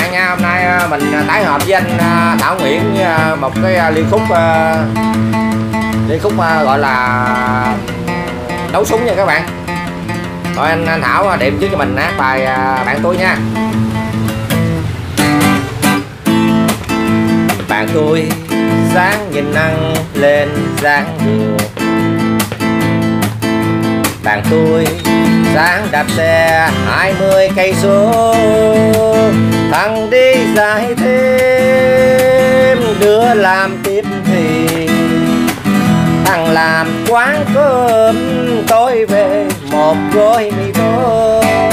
bạn nha. Hôm nay mình tái hợp với anh Thảo Nguyễn một cái liên khúc gọi là đấu súng nha các bạn. Rồi anh Thảo điểm trước cho mình hát bài Bạn Tôi nha. Bạn tôi dáng nhìn ăn lên dáng đường, bạn tôi dáng đạp xe 20 cây số, thằng đi dài thêm, đứa làm tiếp thì thằng làm quán cơm, tối về một gói mì tôm.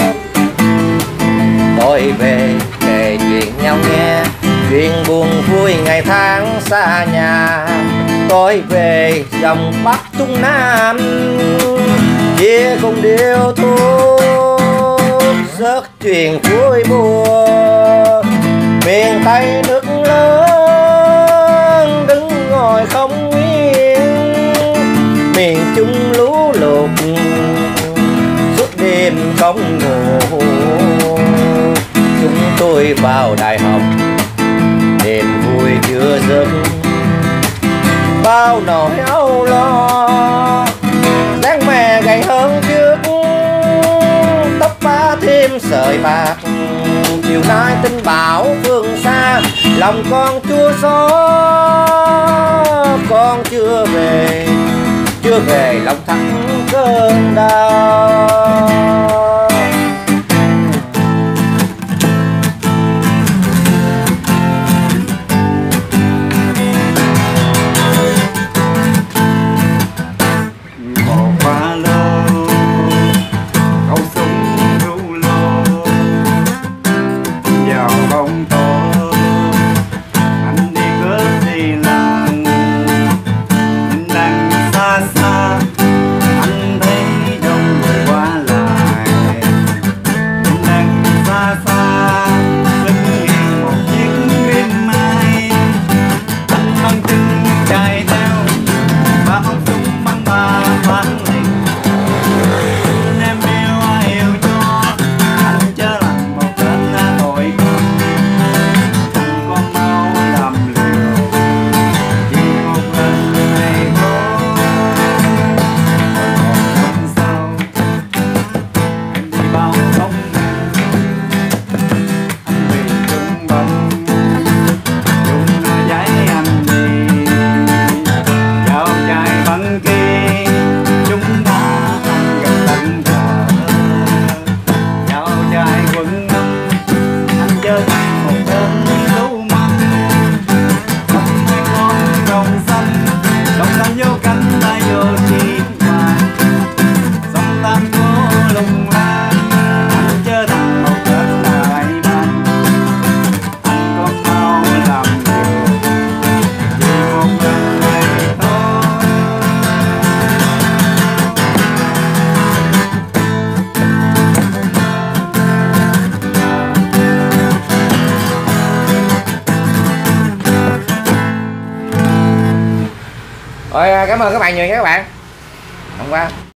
Tối về kể chuyện nhau nghe, chuyện buồn vui ngày tháng xa nhà. Tối về dòng Bắc Trung Nam, chia cùng điệu thuốc rớt chuyện vui buồn. Miền Tây nước lớn đứng ngồi không yên, miền Trung lũ lụt suốt đêm không ngủ. Chúng tôi vào đại học đêm vui chưa dứt, bao nỗi âu lo dáng mẹ gầy hơn trước, tóc ba thêm sợi bạc. Chiều nay tin bảo phương xa, lòng con chua xót, con chưa về lòng thắt cơn đau. Rồi cảm ơn các bạn nhiều nha các bạn. Hôm qua